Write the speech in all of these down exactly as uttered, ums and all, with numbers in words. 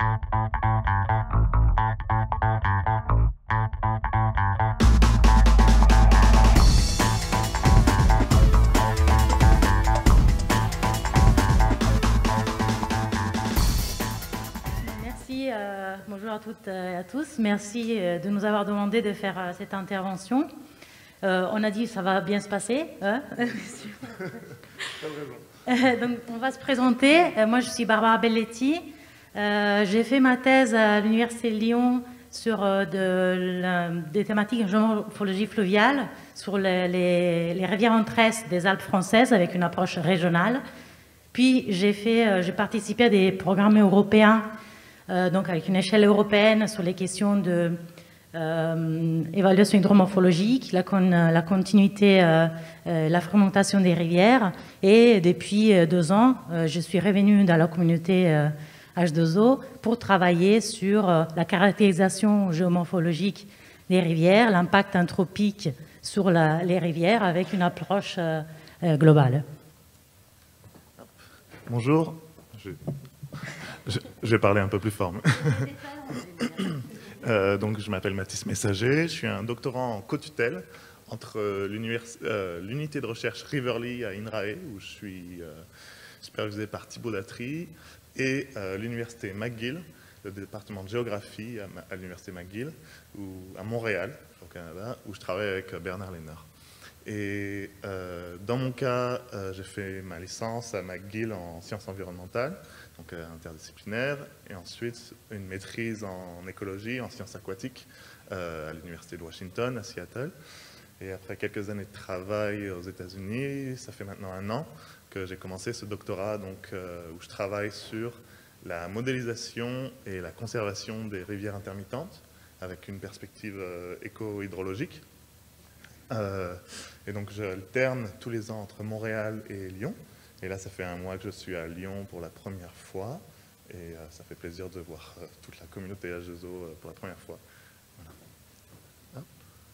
Merci, euh, bonjour à toutes et à tous. Merci de nous avoir demandé de faire euh, cette intervention. Euh, on a dit que ça va bien se passer. Hein. euh, donc, on va se présenter. Euh, moi, je suis Barbara Belletti. Euh, J'ai fait ma thèse à l'Université de Lyon sur euh, de, la, des thématiques en géomorphologie fluviale, sur les, les, les rivières en tresse des Alpes françaises avec une approche régionale. Puis, j'ai euh, participé à des programmes européens, euh, donc avec une échelle européenne sur les questions de Euh, évaluation hydromorphologique, la, con, la continuité, euh, euh, la fragmentation des rivières. Et depuis euh, deux ans, euh, je suis revenue dans la communauté euh, H deux O pour travailler sur euh, la caractérisation géomorphologique des rivières, l'impact anthropique sur la, les rivières avec une approche euh, euh, globale. Bonjour. Je, je, je vais parler un peu plus fort. Euh, donc, je m'appelle Mathis Messager, je suis un doctorant en co-tutelle entre euh, l'unité de recherche Riverly à INRAE, où je suis euh, supervisé par Thibaut Datry, et euh, l'université McGill, le département de géographie à, à l'université McGill, ou, à Montréal, au Canada, où je travaille avec Bernard Lénard. Et euh, dans mon cas, euh, j'ai fait ma licence à McGill en sciences environnementales, donc euh, interdisciplinaire, et ensuite une maîtrise en écologie, en sciences aquatiques euh, à l'Université de Washington, à Seattle. Et après quelques années de travail aux États-Unis, ça fait maintenant un an que j'ai commencé ce doctorat donc, euh, où je travaille sur la modélisation et la conservation des rivières intermittentes avec une perspective euh, éco-hydrologique. Euh, et donc j'alterne tous les ans entre Montréal et Lyon. Et là, ça fait un mois que je suis à Lyon pour la première fois. Et euh, ça fait plaisir de voir euh, toute la communauté H deux O euh, pour la première fois. Voilà.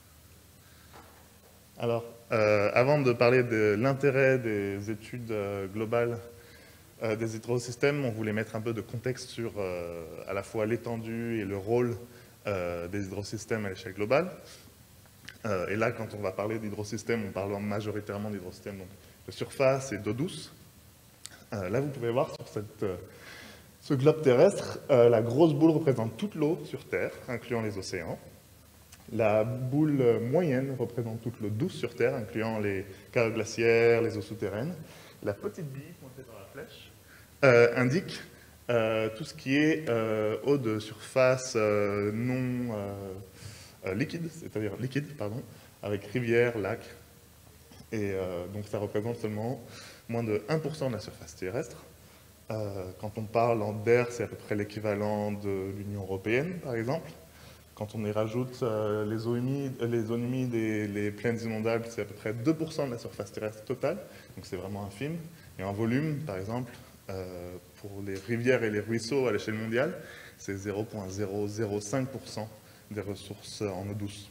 Alors, euh, avant de parler de l'intérêt des études euh, globales euh, des hydrosystèmes, on voulait mettre un peu de contexte sur euh, à la fois l'étendue et le rôle euh, des hydrosystèmes à l'échelle globale. Euh, et là, quand on va parler d'hydrosystèmes, on parle majoritairement d'hydrosystèmes de surface et d'eau douce. Euh, là, vous pouvez voir sur cette, euh, ce globe terrestre, euh, la grosse boule représente toute l'eau sur Terre, incluant les océans. La boule moyenne représente toute l'eau douce sur Terre, incluant les calottes glaciaires, les eaux souterraines. La petite bille, montée par la flèche, euh, indique euh, tout ce qui est euh, eau de surface euh, non euh, euh, liquide, c'est-à-dire liquide, pardon, avec rivières, lacs. Et euh, donc ça représente seulement moins de un pour cent de la surface terrestre. Euh, quand on parle en d'air, c'est à peu près l'équivalent de l'Union européenne, par exemple. Quand on y rajoute euh, les eaux humides, les zones humides et les plaines inondables, c'est à peu près deux pour cent de la surface terrestre totale. Donc c'est vraiment infime. Et en volume, par exemple, euh, pour les rivières et les ruisseaux à l'échelle mondiale, c'est zéro virgule zéro zéro cinq pour cent des ressources en eau douce.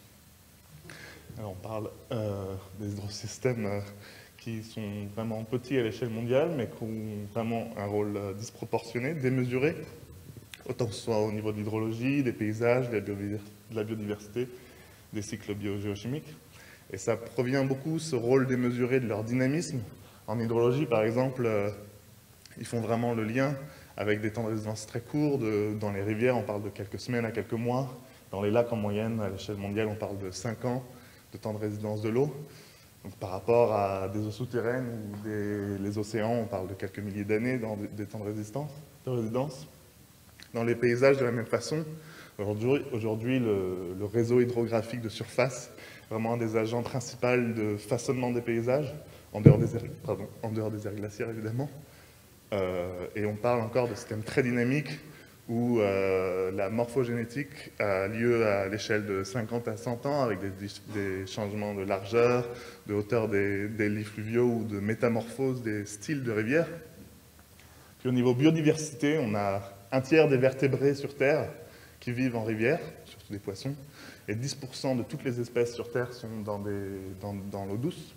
Alors on parle euh, des hydrosystèmes euh, qui sont vraiment petits à l'échelle mondiale, mais qui ont vraiment un rôle euh, disproportionné, démesuré, autant que ce soit au niveau de l'hydrologie, des paysages, de la, biodiversité, de la biodiversité, des cycles biogéochimiques. Et ça provient beaucoup, ce rôle démesuré, de leur dynamisme. En hydrologie, par exemple, euh, ils font vraiment le lien avec des temps de résidence très courts. De, dans les rivières, on parle de quelques semaines à quelques mois. Dans les lacs, en moyenne, à l'échelle mondiale, on parle de cinq ans de temps de résidence de l'eau. Donc, par rapport à des eaux souterraines ou des, les océans, on parle de quelques milliers d'années dans des, des temps de, résistance, de résidence. Dans les paysages, de la même façon, aujourd'hui, aujourd'hui le, le réseau hydrographique de surface est vraiment un des agents principaux de façonnement des paysages, en dehors des, pardon, en dehors des aires glaciaires, évidemment. Euh, et on parle encore de systèmes très dynamiques où euh, la morphogénétique a lieu à l'échelle de cinquante à cent ans avec des, des changements de largeur, de hauteur des, des lits fluviaux ou de métamorphose des styles de rivières. Puis au niveau biodiversité, on a un tiers des vertébrés sur Terre qui vivent en rivière, surtout des poissons, et dix pour cent de toutes les espèces sur Terre sont dans, des, dans, dans l'eau douce,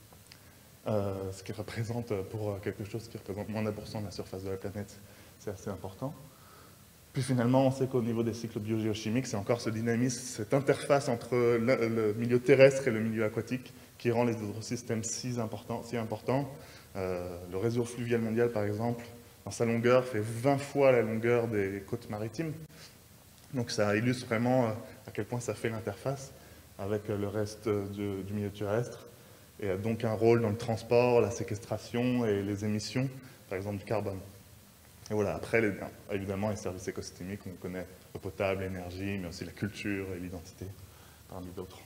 euh, ce qui représente, pour quelque chose qui représente moins d'un pour cent de la surface de la planète, c'est assez important. Puis finalement, on sait qu'au niveau des cycles biogéochimiques, c'est encore ce dynamisme, cette interface entre le, le milieu terrestre et le milieu aquatique qui rend les hydrosystèmes si importants. Si importants. Euh, le réseau fluvial mondial, par exemple, dans sa longueur, fait vingt fois la longueur des côtes maritimes. Donc ça illustre vraiment à quel point ça fait l'interface avec le reste du, du milieu terrestre, et a donc un rôle dans le transport, la séquestration et les émissions, par exemple du carbone. Et voilà, après, les, évidemment, les services écosystémiques, on connaît l'eau potable, l'énergie, mais aussi la culture et l'identité, parmi d'autres.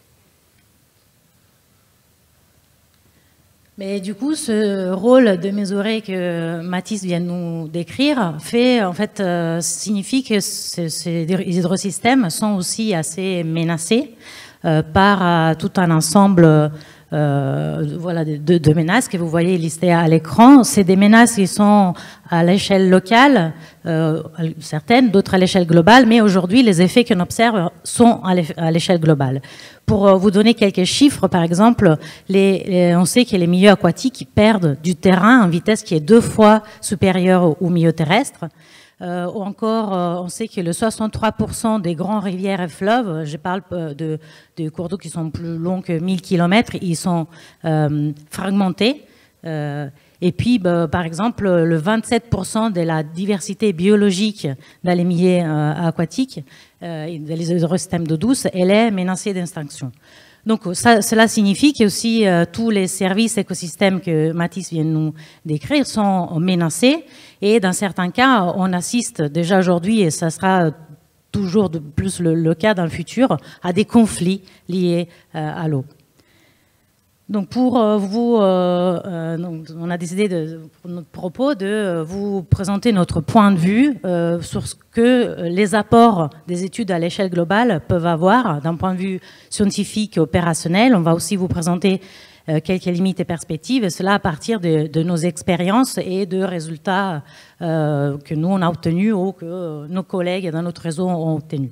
Mais du coup, ce rôle de mesurer que Mathis vient de nous décrire fait, en fait, euh, signifie que ce, ces hydrosystèmes sont aussi assez menacés euh, par euh, tout un ensemble euh, voilà, de, de menaces que vous voyez listées à l'écran. C'est des menaces qui sont à l'échelle locale, euh, certaines, d'autres à l'échelle globale, mais aujourd'hui, les effets qu'on observe sont à l'échelle globale. Pour vous donner quelques chiffres, par exemple, les, les, on sait que les milieux aquatiques perdent du terrain en vitesse qui est deux fois supérieure au, au milieu terrestre. Euh, ou encore, euh, on sait que le soixante-trois pour cent des grandes rivières et fleuves, je parle de, de cours d'eau qui sont plus longs que mille kilomètres, ils sont euh, fragmentés. Euh, et puis, bah, par exemple, le vingt-sept pour cent de la diversité biologique dans les milieux euh, aquatiques, euh, dans les hydrosystèmes d'eau douce, elle est menacée d'extinction. Donc, ça, cela signifie que aussi euh, tous les services écosystèmes que Mathis vient de nous décrire sont menacés. Et dans certains cas, on assiste déjà aujourd'hui, et ça sera toujours de plus le, le cas dans le futur, à des conflits liés euh, à l'eau. Donc pour euh, vous, euh, euh, donc on a décidé de, pour notre propos de vous présenter notre point de vue euh, sur ce que les apports des études à l'échelle globale peuvent avoir d'un point de vue scientifique et opérationnel. On va aussi vous présenter euh, quelques limites et perspectives, et cela à partir de, de nos expériences et de résultats euh, que nous on a obtenus ou que nos collègues dans notre réseau ont obtenus.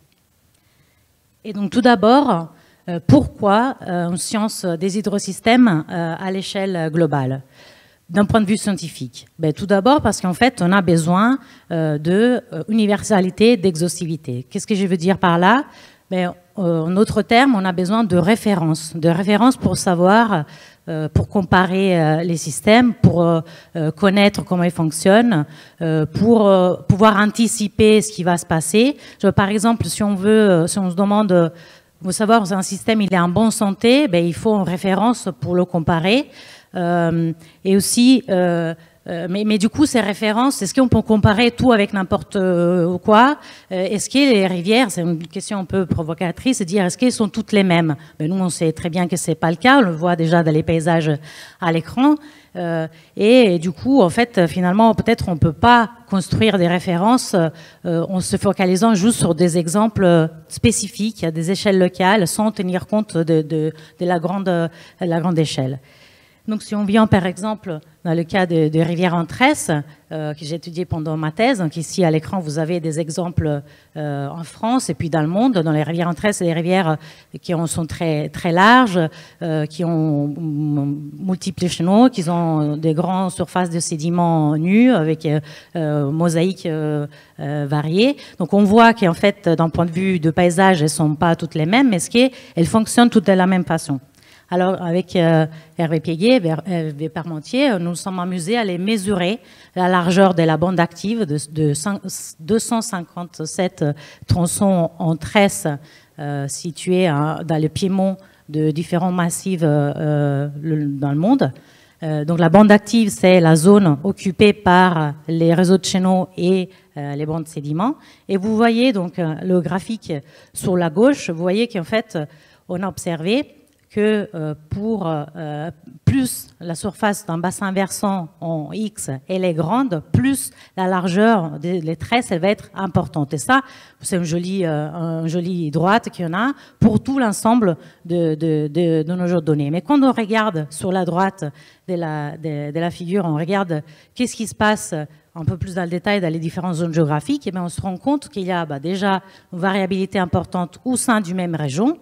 Et donc tout d'abord, Euh, pourquoi euh, une science des hydrosystèmes euh, à l'échelle globale? D'un point de vue scientifique, ben, tout d'abord parce qu'en fait, on a besoin euh, de euh, universalité, d'exhaustivité. Qu'est-ce que je veux dire par là? Ben, euh, en d'autres termes, on a besoin de références, de références pour savoir, euh, pour comparer euh, les systèmes, pour euh, connaître comment ils fonctionnent, euh, pour euh, pouvoir anticiper ce qui va se passer. Je, par exemple, si on veut, si on se demande il faut savoir si un système il est en bonne santé, ben, il faut une référence pour le comparer. Euh, et aussi, euh, euh, mais, mais du coup, ces références, est-ce qu'on peut comparer tout avec n'importe quoi? euh, Est-ce que les rivières, c'est une question un peu provocatrice, de dire est-ce qu'elles sont toutes les mêmes? Ben, nous, on sait très bien que c'est pas le cas, on le voit déjà dans les paysages à l'écran. Euh, et, et du coup, en fait, finalement, peut-être on ne peut pas construire des références euh, en se focalisant juste sur des exemples spécifiques, à des échelles locales, sans tenir compte de, de, de, la, grande, de la grande échelle. Donc, si on vient, par exemple, dans le cas de, de rivières en tresse, euh, que j'ai étudié pendant ma thèse, donc ici à l'écran, vous avez des exemples euh, en France et puis dans le monde. Dans les rivières en tresse, c'est des rivières qui ont, sont très, très larges, euh, qui ont multiples chenaux, qui ont des grandes surfaces de sédiments nus avec euh, mosaïques euh, euh, variées. Donc, on voit qu'en fait, d'un point de vue de paysage, elles ne sont pas toutes les mêmes, mais ce qui est, elles fonctionnent toutes de la même façon. Alors, avec euh, Hervé Péguet et Hervé Parmentier, nous nous sommes amusés à les mesurer, la largeur de la bande active de, de deux cent cinquante-sept tronçons en tresse euh, situés hein, dans le piémont de différents massifs euh, le, dans le monde. Euh, donc, la bande active, c'est la zone occupée par les réseaux de chenaux et euh, les bandes de sédiments. Et vous voyez donc le graphique sur la gauche, vous voyez qu'en fait, on a observé que euh, pour euh, plus la surface d'un bassin versant en X elle est grande, plus la largeur des tresses elle va être importante. Et ça, c'est une jolie, euh, une jolie droite qu'il y en a pour tout l'ensemble de, de, de, de nos jeux de données. Mais quand on regarde sur la droite de la, de, de la figure, on regarde qu'est-ce qui se passe un peu plus dans le détail dans les différentes zones géographiques, et bien on se rend compte qu'il y a bah, déjà une variabilité importante au sein du même région.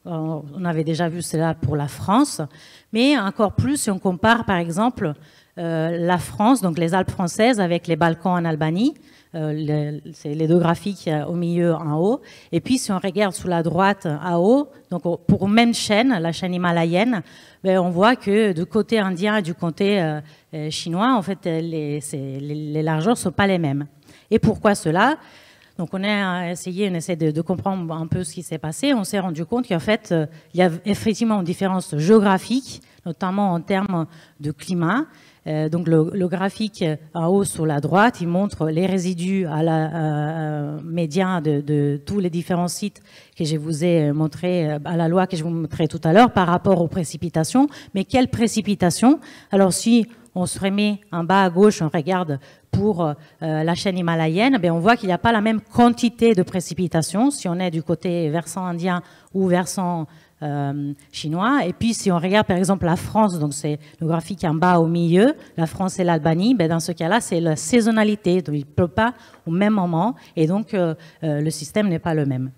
On avait déjà vu cela pour la France, mais encore plus si on compare par exemple euh, la France, donc les Alpes françaises avec les Balkans en Albanie. euh, le, c'est les deux graphiques au milieu en haut. Et puis, si on regarde sous la droite en haut, donc pour même chaîne, la chaîne himalayenne, ben, on voit que du côté indien et du côté euh, chinois, en fait, les, les, les largeurs ne sont pas les mêmes. Et pourquoi cela ? Donc, on a essayé, on essaie de, de comprendre un peu ce qui s'est passé. On s'est rendu compte qu'en fait, euh, il y a effectivement une différence géographique, notamment en termes de climat. Euh, donc, le, le graphique en haut sur la droite, il montre les résidus à la euh, médian de, de tous les différents sites que je vous ai montré, à la loi que je vous montrais tout à l'heure, par rapport aux précipitations. Mais quelles précipitations? Alors, si on se remet en bas à gauche, on regarde pour euh, la chaîne himalayenne, ben on voit qu'il n'y a pas la même quantité de précipitations si on est du côté versant indien ou versant euh, chinois. Et puis si on regarde par exemple la France, donc c'est le graphique en bas au milieu, la France et l'Albanie, ben dans ce cas-là c'est la saisonnalité, donc il ne pleut pas au même moment et donc euh, euh, le système n'est pas le même.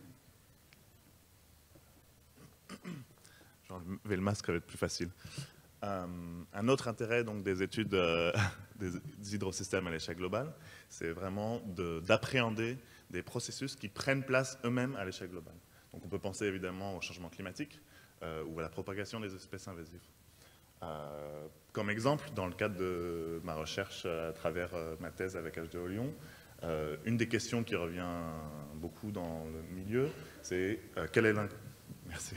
J'enlève le masque, ça va être plus facile. Euh, un autre intérêt donc, des études euh, des, des hydrosystèmes à l'échelle globale, c'est vraiment d'appréhender de, des processus qui prennent place eux-mêmes à l'échelle globale. Donc on peut penser évidemment au changement climatique euh, ou à la propagation des espèces invasives. Euh, comme exemple, dans le cadre de ma recherche à travers euh, ma thèse avec H deux O Lyon, euh, une des questions qui revient beaucoup dans le milieu, c'est euh, quel est l'impact Merci.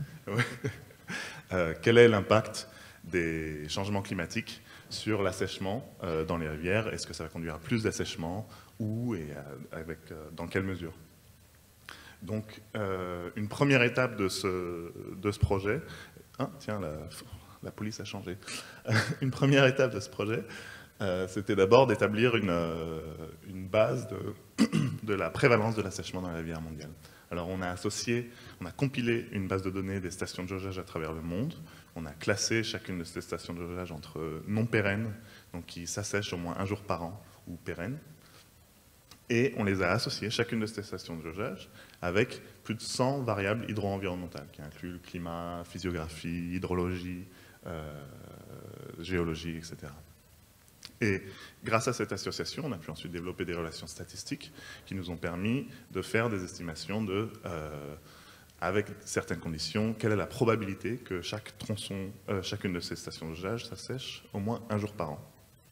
euh, quel est l'impact des changements climatiques sur l'assèchement euh, dans les rivières? Est-ce que ça va conduire à plus d'assèchement? Où et à, avec, euh, dans quelle mesure? Donc, euh, une première étape de ce, de ce projet... Ah, tiens, la, la police a changé. Une première étape de ce projet, euh, c'était d'abord d'établir une, euh, une base de, de la prévalence de l'assèchement dans les rivières mondiales. Alors, on a associé, on a compilé une base de données des stations de jaugage à travers le monde. On a classé chacune de ces stations de jaugage entre non pérennes, donc qui s'assèchent au moins un jour par an, ou pérennes. Et on les a associées, chacune de ces stations de jaugage, avec plus de cent variables hydro-environnementales, qui incluent le climat, physiographie, hydrologie, euh, géologie, et cetera. Et grâce à cette association, on a pu ensuite développer des relations statistiques qui nous ont permis de faire des estimations de... Euh, avec certaines conditions, quelle est la probabilité que chaque tronçon, euh, chacune de ces stations de jaugage s'assèche au moins un jour par an.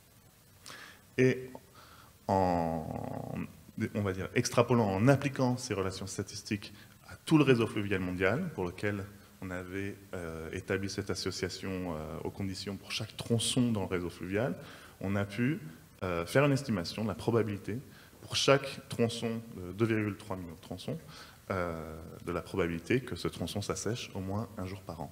Et en, on va dire, extrapolant, en appliquant ces relations statistiques à tout le réseau fluvial mondial, pour lequel on avait euh, établi cette association euh, aux conditions pour chaque tronçon dans le réseau fluvial, on a pu euh, faire une estimation de la probabilité pour chaque tronçon, de deux virgule trois millions de tronçons, Euh, de la probabilité que ce tronçon s'assèche au moins un jour par an.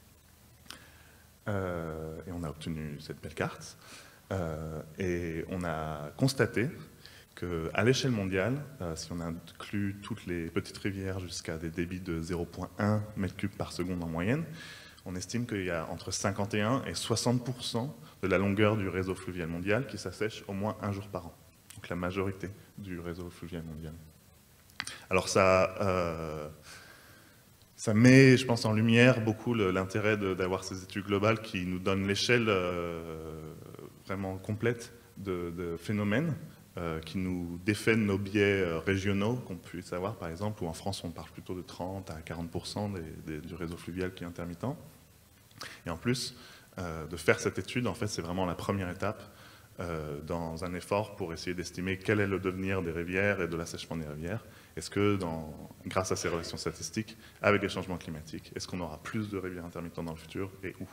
Euh, et on a obtenu cette belle carte. Euh, et on a constaté qu'à l'échelle mondiale, euh, si on inclut toutes les petites rivières jusqu'à des débits de zéro virgule un mètre cube par seconde en moyenne, on estime qu'il y a entre cinquante et un et soixante pour cent de la longueur du réseau fluvial mondial qui s'assèche au moins un jour par an. Donc la majorité du réseau fluvial mondial. Alors ça, euh, ça met, je pense, en lumière beaucoup l'intérêt d'avoir ces études globales qui nous donnent l'échelle euh, vraiment complète de, de phénomènes, euh, qui nous défait nos biais euh, régionaux qu'on peut savoir, par exemple, où en France on parle plutôt de trente à quarante pour cent des, des, du réseau fluvial qui est intermittent. Et en plus, euh, de faire cette étude, en fait, c'est vraiment la première étape euh, dans un effort pour essayer d'estimer quel est le devenir des rivières et de l'assèchement des rivières. Est-ce que, dans, grâce à ces relations statistiques, avec les changements climatiques, est-ce qu'on aura plus de rivières intermittentes dans le futur et où?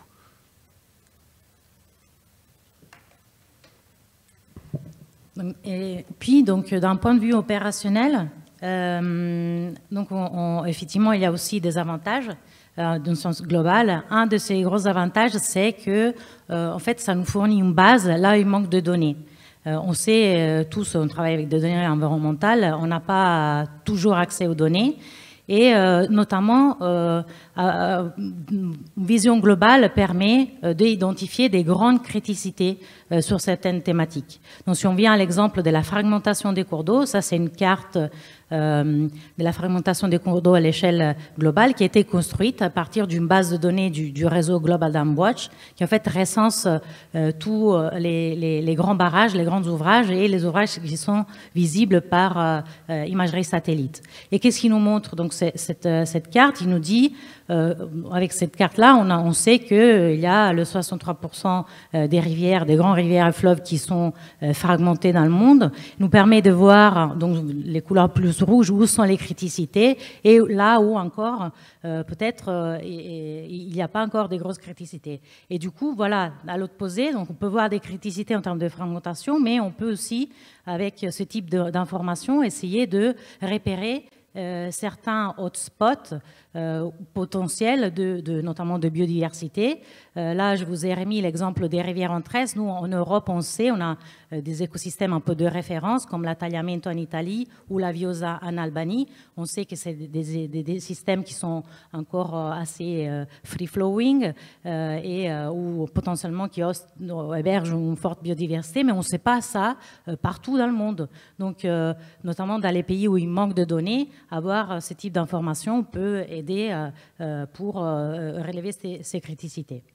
Et puis, donc, d'un point de vue opérationnel, euh, donc, on, on, effectivement, il y a aussi des avantages euh, d'un sens global. Un de ces gros avantages, c'est que, euh, en fait, ça nous fournit une base là où il manque de données. Euh, on sait, euh, tous, on travaille avec des données environnementales, on n'a pas toujours accès aux données. Et euh, notamment, euh, euh, une vision globale permet euh, d'identifier des grandes criticités euh, sur certaines thématiques. Donc si on vient à l'exemple de la fragmentation des cours d'eau, ça c'est une carte euh, de la fragmentation des cours d'eau à l'échelle globale qui a été construite à partir d'une base de données du, du réseau Global Dam Watch, qui en fait recense euh, tous les, les, les grands barrages, les grands ouvrages et les ouvrages qui sont visibles par euh, euh, imagerie satellite. Et qu'est-ce qui nous montre donc cette, cette carte? Il nous dit, euh, avec cette carte-là, on, on sait qu'il euh, y a le soixante-trois pour cent des rivières, des grandes rivières et fleuves qui sont euh, fragmentés dans le monde. Il nous permet de voir donc les couleurs plus rouges où sont les criticités et là où encore euh, peut-être euh, il n'y a pas encore des grosses criticités. Et du coup, voilà, à l'opposé, donc on peut voir des criticités en termes de fragmentation, mais on peut aussi, avec ce type d'informations, essayer de repérer Euh, certains hotspots euh, potentiels, de, de, notamment de biodiversité. Euh, là, je vous ai remis l'exemple des rivières en tresse. Nous, en Europe, on sait, on a euh, des écosystèmes un peu de référence, comme la Tagliamento en Italie ou la Viosa en Albanie. On sait que c'est des, des, des systèmes qui sont encore euh, assez euh, free-flowing euh, et euh, ou potentiellement qui host, hébergent une forte biodiversité, mais on ne sait pas ça euh, partout dans le monde. Donc, euh, notamment dans les pays où il manque de données, avoir ce type d'information peut aider euh, pour euh, relever ces, ces criticités.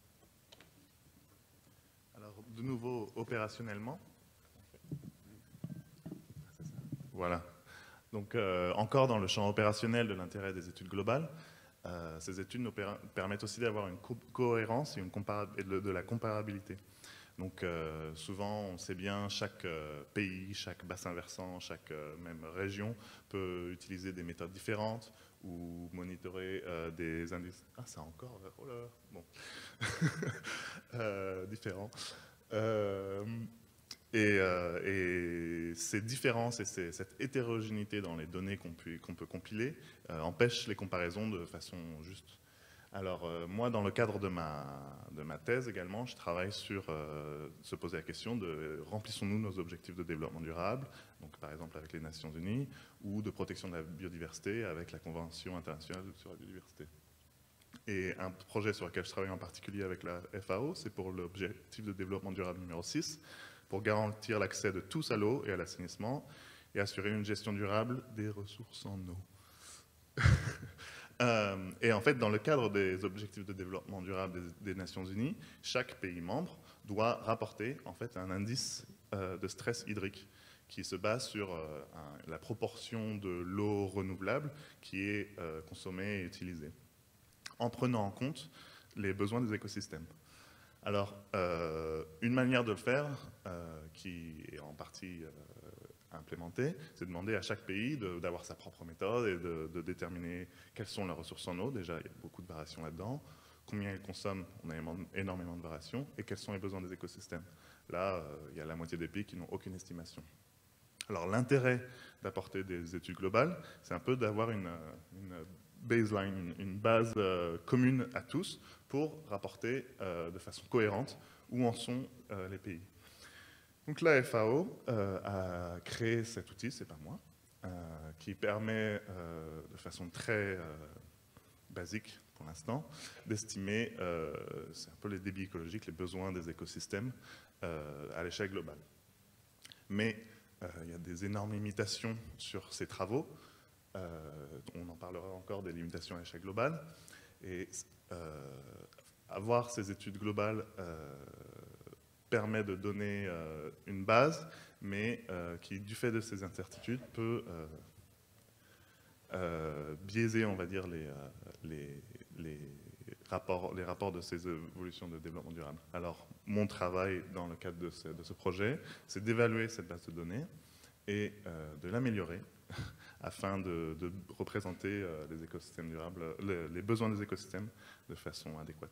Alors, de nouveau, opérationnellement. Voilà. Donc, euh, encore dans le champ opérationnel de l'intérêt des études globales, euh, ces études nous permettent aussi d'avoir une co cohérence et, une et de, de la comparabilité. Donc euh, souvent, on sait bien, chaque euh, pays, chaque bassin versant, chaque euh, même région peut utiliser des méthodes différentes ou monitorer euh, des indices. Ah, c'est encore... Oh là là, bon. euh, différent. Euh, et, euh, et ces différences et ces, cette hétérogénéité dans les données qu'on peut, qu'on peut compiler euh, empêchent les comparaisons de façon juste. Alors, euh, moi, dans le cadre de ma, de ma thèse également, je travaille sur euh, se poser la question de remplissons-nous nos objectifs de développement durable, donc par exemple avec les Nations Unies, ou de protection de la biodiversité avec la Convention internationale sur la biodiversité. Et un projet sur lequel je travaille en particulier avec la F A O, c'est pour l'objectif de développement durable numéro six, pour garantir l'accès de tous à l'eau et à l'assainissement, et assurer une gestion durable des ressources en eau. Euh, et en fait, dans le cadre des objectifs de développement durable des, des Nations Unies, chaque pays membre doit rapporter en fait un indice euh, de stress hydrique qui se base sur euh, un, la proportion de l'eau renouvelable qui est euh, consommée et utilisée, en prenant en compte les besoins des écosystèmes. Alors, euh, une manière de le faire, euh, qui est en partie euh, implémentée, c'est de demander à chaque pays d'avoir sa propre méthode et de, de déterminer quelles sont leurs ressources en eau. Déjà, il y a beaucoup de variations là-dedans. Combien ils consomment, on a énormément de variations. Et quels sont les besoins des écosystèmes. Là, euh, il y a la moitié des pays qui n'ont aucune estimation. Alors, l'intérêt d'apporter des études globales, c'est un peu d'avoir une, une baseline, une, une base euh, commune à tous pour rapporter euh, de façon cohérente où en sont euh, les pays. Donc la F A O euh, a créé cet outil, c'est pas moi, euh, qui permet euh, de façon très euh, basique pour l'instant d'estimer, euh, c'est un peu les débits écologiques, les besoins des écosystèmes euh, à l'échelle globale. Mais euh, il y a des énormes limitations sur ces travaux. Euh, on en parlera encore des limitations à l'échelle globale. Et euh, avoir ces études globales euh, permet de donner euh, une base, mais euh, qui, du fait de ces incertitudes, peut euh, euh, biaiser, on va dire, les, euh, les, les, rapports, les rapports de ces évolutions de développement durable. Alors, mon travail dans le cadre de ce, de ce projet, c'est d'évaluer cette base de données et euh, de l'améliorer afin de, de représenter euh, les écosystèmes durables, les, les besoins des écosystèmes de façon adéquate.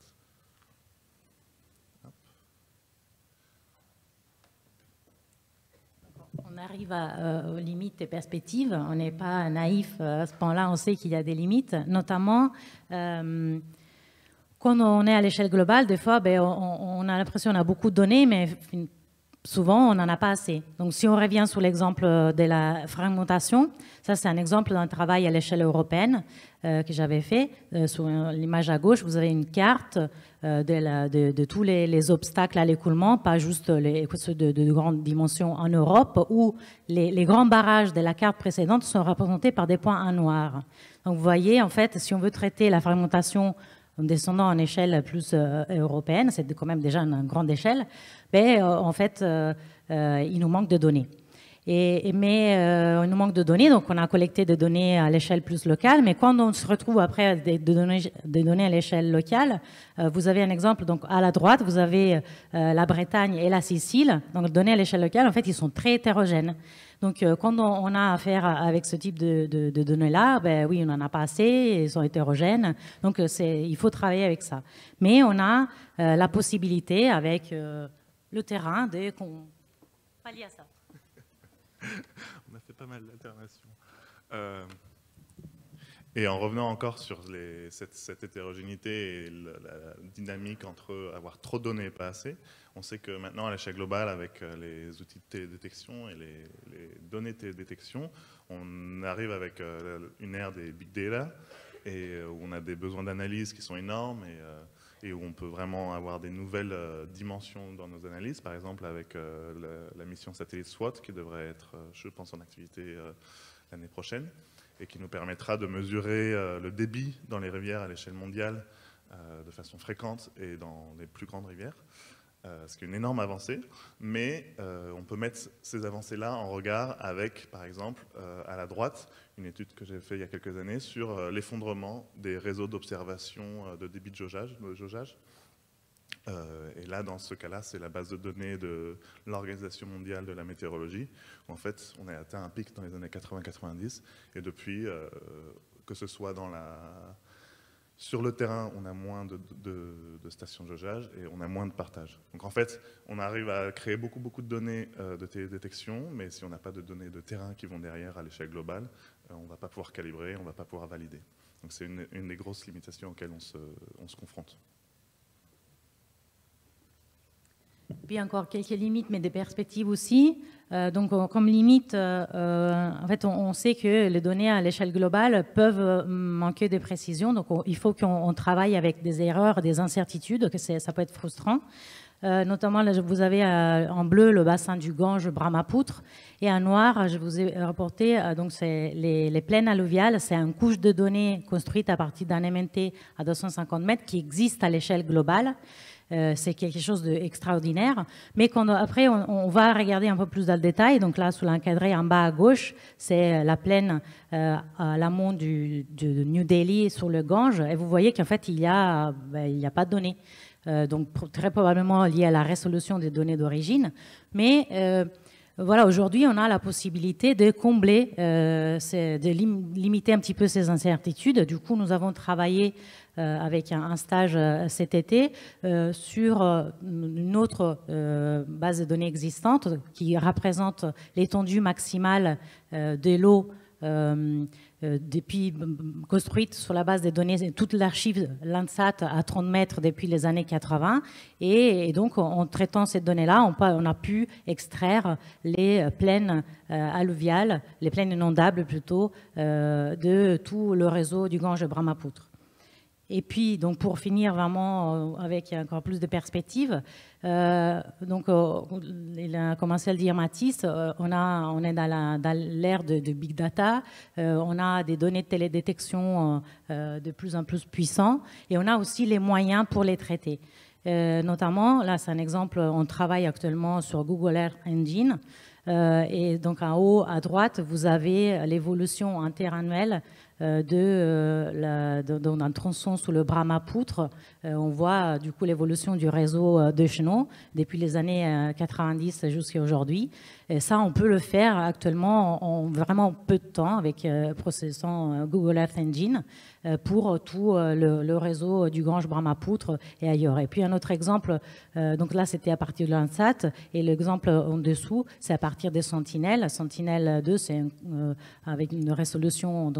On arrive à, euh, aux limites et perspectives. On n'est pas naïf à ce point-là. On sait qu'il y a des limites. Notamment, euh, quand on est à l'échelle globale, des fois, ben, on, on a l'impression qu'on a beaucoup de données, mais souvent, on n'en a pas assez. Donc, si on revient sur l'exemple de la fragmentation, ça, c'est un exemple d'un travail à l'échelle européenne euh, que j'avais fait. Euh, sur l'image à gauche, vous avez une carte euh, de, la, de, de tous les, les obstacles à l'écoulement, pas juste les, ceux de, de, de grande dimension en Europe, où les, les grands barrages de la carte précédente sont représentés par des points en noir. Donc, vous voyez, en fait, si on veut traiter la fragmentation en descendant en échelle plus euh, européenne, c'est quand même déjà une grande échelle, mais euh, en fait, euh, euh, il nous manque de données. Et, et, mais euh, il nous manque de données, donc on a collecté des données à l'échelle plus locale, mais quand on se retrouve après des, des, données, des données à l'échelle locale, euh, vous avez un exemple, donc à la droite, vous avez euh, la Bretagne et la Sicile, donc données à l'échelle locale, en fait, ils sont très hétérogènes. Donc, euh, quand on, on a affaire avec ce type de, de, de données-là, ben oui, on n'en a pas assez, ils sont hétérogènes, donc c'est, il faut travailler avec ça. Mais on a euh, la possibilité, avec euh, le terrain, de qu'on pallie à ça. On a fait pas mal d'alternations. Euh, et en revenant encore sur les, cette, cette hétérogénéité et le, la dynamique entre avoir trop de données et pas assez, on sait que maintenant, à l'échelle globale, avec les outils de télédétection et les, les données de télédétection, on arrive avec une ère des big data, et où on a des besoins d'analyse qui sont énormes, et, et où on peut vraiment avoir des nouvelles dimensions dans nos analyses, par exemple avec la, la mission satellite SWOT, qui devrait être, je pense, en activité l'année prochaine, et qui nous permettra de mesurer le débit dans les rivières à l'échelle mondiale de façon fréquente et dans les plus grandes rivières. Euh, ce qui est une énorme avancée, mais euh, on peut mettre ces avancées-là en regard avec, par exemple, euh, à la droite, une étude que j'ai faite il y a quelques années sur euh, l'effondrement des réseaux d'observation euh, de débit de jaugeage. De jaugeage. Euh, et là, dans ce cas-là, c'est la base de données de l'Organisation mondiale de la météorologie, où en fait, on a atteint un pic dans les années quatre-vingts quatre-vingt-dix, et depuis, euh, que ce soit dans la... Sur le terrain, on a moins de, de, de stations de jaugeage et on a moins de partage. Donc en fait, on arrive à créer beaucoup, beaucoup de données euh, de télédétection, mais si on n'a pas de données de terrain qui vont derrière à l'échelle globale, euh, on ne va pas pouvoir calibrer, on ne va pas pouvoir valider. Donc c'est une, une des grosses limitations auxquelles on se, on se confronte. Puis encore quelques limites, mais des perspectives aussi. Euh, donc, comme limite, euh, en fait, on, on sait que les données à l'échelle globale peuvent manquer de précision. Donc, on, il faut qu'on travaille avec des erreurs, des incertitudes, que ça peut être frustrant. Euh, notamment, là, vous avez euh, en bleu le bassin du Gange, Brahmapoutre, et en noir, je vous ai rapporté, euh, donc c'est les, les plaines alluviales. C'est une couche de données construite à partir d'un M N T à deux cent cinquante mètres qui existe à l'échelle globale. Euh, c'est quelque chose d'extraordinaire. Mais quand, après, on, on va regarder un peu plus dans le détail. Donc là, sous l'encadré en bas à gauche, c'est la plaine euh, à l'amont du, de New Delhi sur le Gange. Et vous voyez qu'en fait, il n'y a, ben, il y a pas de données. Euh, donc très probablement lié à la résolution des données d'origine. Mais euh, voilà, aujourd'hui, on a la possibilité de combler, euh, de lim limiter un petit peu ces incertitudes. Du coup, nous avons travaillé euh, avec un, un stage euh, cet été euh, sur euh, une autre euh, base de données existante qui représente l'étendue maximale euh, de l'eau euh, euh, depuis, construite sur la base des données, toute l'archive Landsat à trente mètres depuis les années quatre-vingts. Et, et donc, en, en traitant ces données-là, on, on a pu extraire les plaines euh, alluviales, les plaines inondables plutôt, euh, de tout le réseau du Gange-Brahmapoutre. Et puis, donc, pour finir vraiment euh, avec encore plus de perspectives, euh, donc, euh, il a commencé à le dire Mathis, euh, on, a, on est dans l'ère de, de Big Data, euh, on a des données de télédétection euh, de plus en plus puissants, et on a aussi les moyens pour les traiter. Euh, notamment, là, c'est un exemple, on travaille actuellement sur Google Earth Engine, euh, et donc en haut à droite, vous avez l'évolution interannuelle Euh, de, euh, la, de, d'un tronçon sous le Brahmapoutre. Euh, on voit du coup l'évolution du réseau euh, de chenaux depuis les années euh, quatre-vingt-dix jusqu'à aujourd'hui. Et ça, on peut le faire actuellement en, en vraiment peu de temps avec euh, processant euh, Google Earth Engine euh, pour tout euh, le, le réseau du Gange-Brahmapoutre et ailleurs. Et puis un autre exemple, euh, donc là c'était à partir de Landsat, et l'exemple en dessous, c'est à partir des Sentinelles. Sentinelle deux, c'est euh, avec une résolution, donc c'est des satellites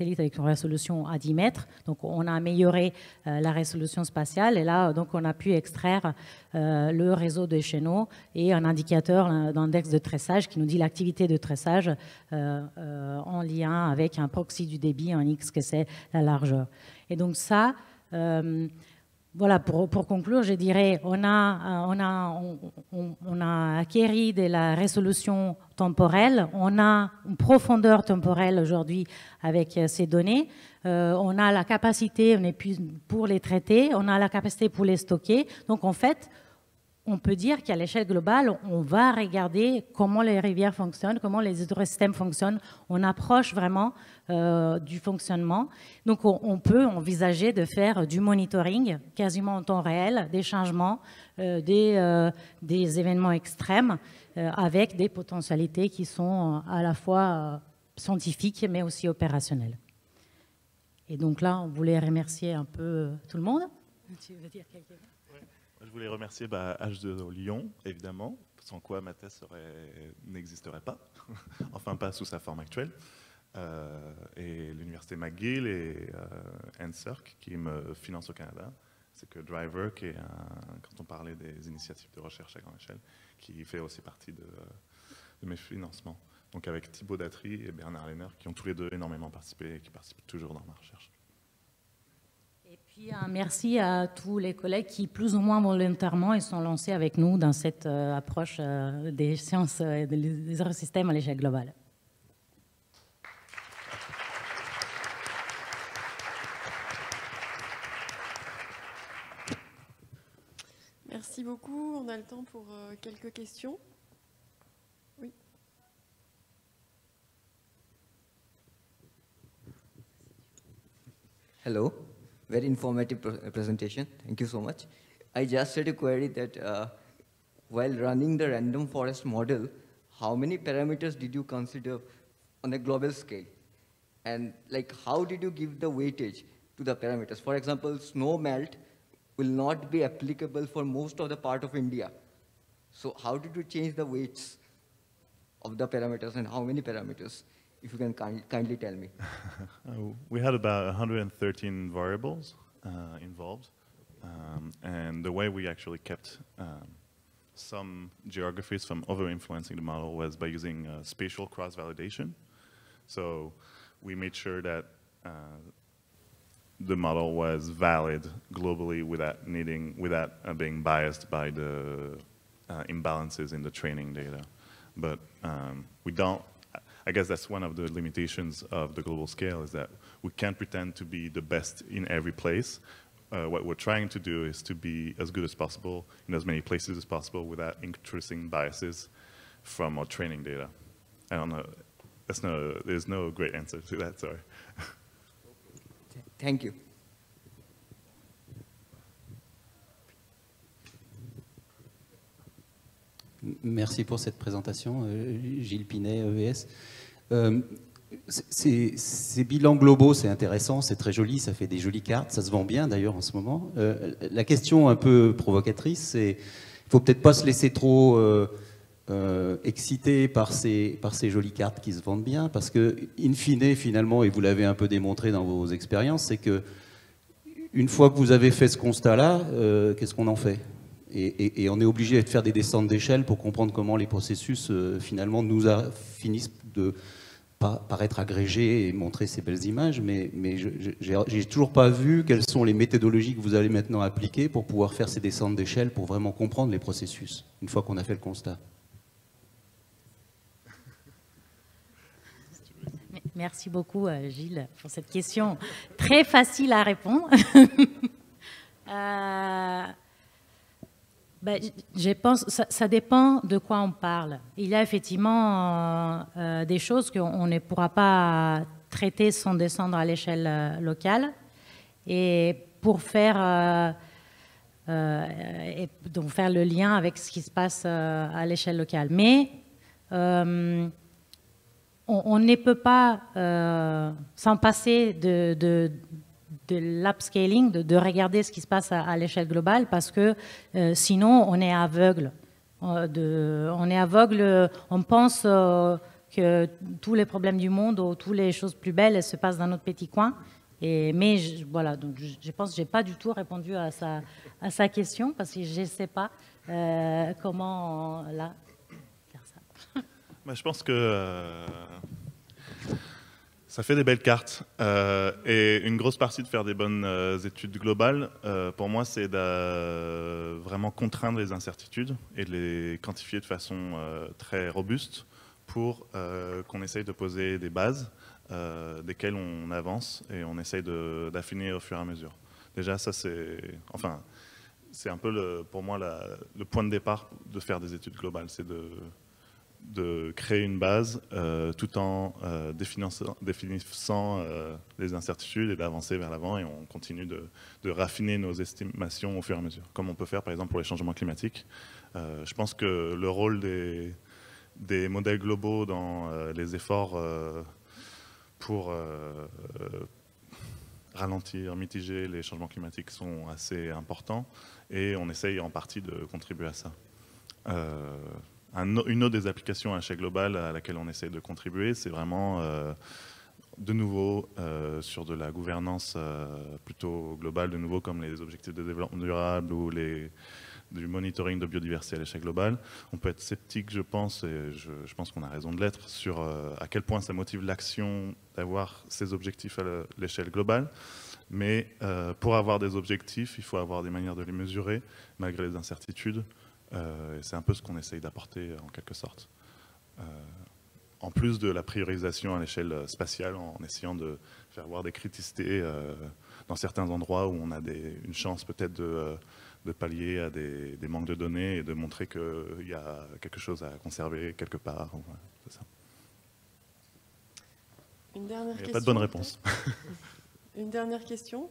satellites avec une résolution à dix mètres. Donc, on a amélioré euh, la résolution spatiale. Et là, donc, on a pu extraire euh, le réseau des chéneaux et un indicateur d'index de tressage qui nous dit l'activité de tressage euh, euh, en lien avec un proxy du débit en X, que c'est la largeur. Et donc, ça... Euh, Voilà, pour, pour conclure, je dirais, on a, on a, on, on a acquéri de la résolution temporelle, on a une profondeur temporelle aujourd'hui avec ces données, euh, on a la capacité on est plus pour les traiter, on a la capacité pour les stocker. Donc en fait, on peut dire qu'à l'échelle globale, on va regarder comment les rivières fonctionnent, comment les hydrosystèmes fonctionnent. On approche vraiment euh, du fonctionnement. Donc, on, on peut envisager de faire du monitoring quasiment en temps réel, des changements, euh, des, euh, des événements extrêmes euh, avec des potentialités qui sont à la fois euh, scientifiques mais aussi opérationnelles. Et donc là, on voulait remercier un peu tout le monde. Tu veux dire quelque chose ? Je voulais remercier bah, H deux O Lyon, évidemment, sans quoi ma thèse n'existerait pas, enfin pas sous sa forme actuelle, euh, et l'université McGill et euh, N S E R C qui me finance au Canada, c'est que Driver, qui est un, quand on parlait des initiatives de recherche à grande échelle, qui fait aussi partie de, de mes financements. Donc avec Thibaut Datry et Bernard Lehner, qui ont tous les deux énormément participé et qui participent toujours dans ma recherche. Et puis un merci à tous les collègues qui, plus ou moins volontairement, ils sont lancés avec nous dans cette euh, approche euh, des sciences et des hydrosystèmes à l'échelle globale. Merci beaucoup. On a le temps pour euh, quelques questions. Oui. Hello. Very informative presentation. Thank you so much. I just had a query that uh, while running the random forest model, how many parameters did you consider on a global scale? And like, how did you give the weightage to the parameters? For example, snow melt will not be applicable for most of the part of India. So how did you change the weights of the parameters and how many parameters? If you can kind, kindly tell me. uh, we had about one hundred thirteen variables uh, involved. Um, and the way we actually kept um, some geographies from over-influencing the model was by using uh, spatial cross-validation. So we made sure that uh, the model was valid globally without needing, without uh, being biased by the uh, imbalances in the training data. But um, we don't, I guess that's one of the limitations of the global scale, is that we can't pretend to be the best in every place. Uh, what we're trying to do is to be as good as possible in as many places as possible without introducing biases from our training data. I don't know, that's no, there's no great answer to that, sorry. Thank you. Merci pour cette présentation, Gilles Pinet, E V S. Euh, ces, ces bilans globaux, c'est intéressant, c'est très joli, ça fait des jolies cartes, ça se vend bien d'ailleurs en ce moment. Euh, la question un peu provocatrice, c'est il ne faut peut-être pas se laisser trop euh, euh, exciter par ces, par ces jolies cartes qui se vendent bien, parce que, in fine, finalement, et vous l'avez un peu démontré dans vos expériences, c'est que une fois que vous avez fait ce constat-là, euh, qu'est-ce qu'on en fait ? Et, et, et on est obligé de faire des descentes d'échelle pour comprendre comment les processus, euh, finalement, nous a, finissent de pas, paraître agrégés et montrer ces belles images. Mais, mais je n'ai toujours pas vu quelles sont les méthodologies que vous allez maintenant appliquer pour pouvoir faire ces descentes d'échelle, pour vraiment comprendre les processus, une fois qu'on a fait le constat. Merci beaucoup, Gilles, pour cette question très facile à répondre. euh... Ben, je pense ça, ça dépend de quoi on parle. Il y a effectivement euh, euh, des choses qu'on ne pourra pas traiter sans descendre à l'échelle euh, locale. Et pour faire, euh, euh, et donc faire le lien avec ce qui se passe euh, à l'échelle locale. Mais euh, on, on ne peut pas euh, s'en passer de... de de l'upscaling, de, de regarder ce qui se passe à, à l'échelle globale, parce que euh, sinon on est aveugle. Euh, de, on est aveugle, on pense euh, que tous les problèmes du monde ou toutes les choses plus belles, elles se passent dans notre petit coin. Et, mais je, voilà, donc je, je pense que je n'ai pas du tout répondu à sa, à sa question parce que je ne sais pas euh, comment là, faire ça. Bah, je pense que euh, ça fait des belles cartes. Euh, et une grosse partie de faire des bonnes euh, études globales, euh, pour moi, c'est de vraiment contraindre les incertitudes et de les quantifier de façon euh, très robuste pour euh, qu'on essaye de poser des bases Euh, desquels on avance et on essaye d'affiner au fur et à mesure. Déjà, ça c'est, enfin, c'est un peu le, pour moi la, le point de départ de faire des études globales, c'est de, de créer une base euh, tout en euh, définissant, définissant euh, les incertitudes et d'avancer vers l'avant, et on continue de, de raffiner nos estimations au fur et à mesure, comme on peut faire par exemple pour les changements climatiques. Euh, je pense que le rôle des, des modèles globaux dans euh, les efforts euh, pour euh, ralentir, mitiger les changements climatiques sont assez importants, et on essaye en partie de contribuer à ça. Euh, un, une autre des applications à l'échelle globale à laquelle on essaye de contribuer, c'est vraiment euh, de nouveau euh, sur de la gouvernance euh, plutôt globale, de nouveau comme les objectifs de développement durable ou les du monitoring de biodiversité à l'échelle globale. On peut être sceptique, je pense, et je, je pense qu'on a raison de l'être, sur euh, à quel point ça motive l'action d'avoir ces objectifs à l'échelle globale. Mais euh, pour avoir des objectifs, il faut avoir des manières de les mesurer, malgré les incertitudes. Euh, et c'est un peu ce qu'on essaye d'apporter, en quelque sorte. Euh, en plus de la priorisation à l'échelle spatiale, en essayant de faire voir des criticités euh, dans certains endroits où on a des, une chance peut-être de... Euh, de pallier à des, des manques de données et de montrer qu'il y a quelque chose à conserver quelque part. Voilà, c'est ça. Une dernière question. Il n'y a pas de bonne réponse. Une dernière question.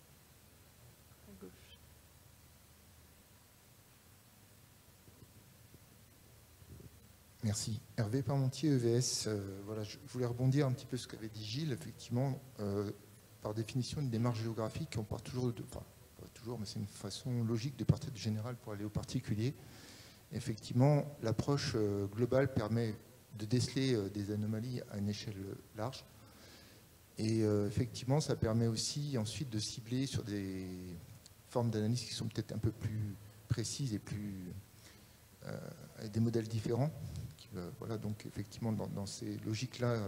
Merci. Hervé Parmentier, E V S. Euh, voilà, je voulais rebondir un petit peu sur ce qu'avait dit Gilles. Effectivement, euh, par définition, une démarche géographique, on part toujours de... Enfin, toujours, mais c'est une façon logique de partir du général pour aller au particulier. Effectivement, l'approche globale permet de déceler des anomalies à une échelle large. Et euh, effectivement, ça permet aussi ensuite de cibler sur des formes d'analyse qui sont peut-être un peu plus précises et plus euh, avec des modèles différents. Qui, euh, voilà, donc effectivement, dans, dans ces logiques-là, euh,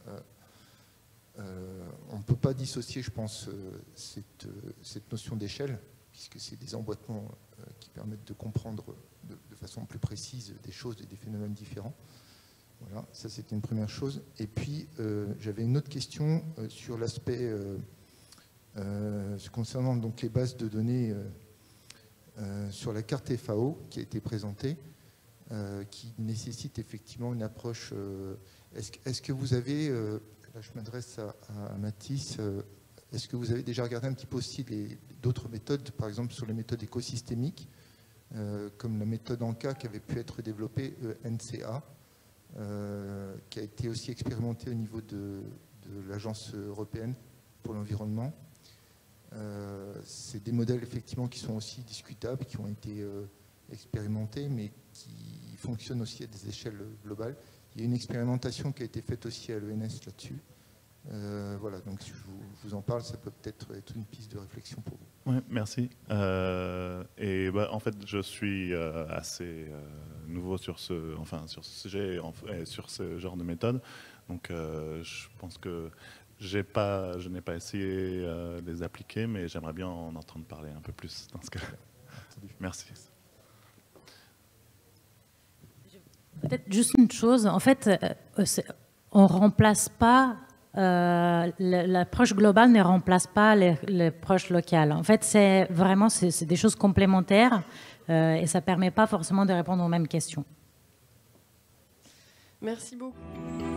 Euh, on ne peut pas dissocier, je pense, euh, cette, euh, cette notion d'échelle, puisque c'est des emboîtements euh, qui permettent de comprendre de, de façon plus précise des choses et des phénomènes différents. Voilà, ça c'était une première chose. Et puis, euh, j'avais une autre question euh, sur l'aspect euh, euh, concernant donc, les bases de données euh, euh, sur la carte F A O qui a été présentée, euh, qui nécessite effectivement une approche. Euh, est-ce, est-ce que vous avez... Euh, Là, je m'adresse à, à Mathis. Est-ce que vous avez déjà regardé un petit peu aussi d'autres méthodes, par exemple sur les méthodes écosystémiques, euh, comme la méthode ANCA qui avait pu être développée, E N C A, euh, qui a été aussi expérimentée au niveau de, de l'Agence européenne pour l'environnement. Euh, C'est des modèles effectivement qui sont aussi discutables, qui ont été euh, expérimentés, mais qui fonctionnent aussi à des échelles globales. Il y a une expérimentation qui a été faite aussi à l'E N S là-dessus. Euh, voilà, donc si je vous, je vous en parle, ça peut peut-être être une piste de réflexion pour vous. Oui, merci. Euh, et bah, en fait, je suis euh, assez euh, nouveau sur ce, enfin, sur ce sujet et sur ce genre de méthode. Donc, euh, je pense que j'ai pas, je n'ai pas essayé euh, de les appliquer, mais j'aimerais bien en entendre parler un peu plus dans ce cas-là. Merci. Peut-être juste une chose, en fait, on ne remplace pas, euh, l'approche globale ne remplace pas l'approche locale. En fait, c'est vraiment c'est des choses complémentaires euh, et ça ne permet pas forcément de répondre aux mêmes questions. Merci beaucoup.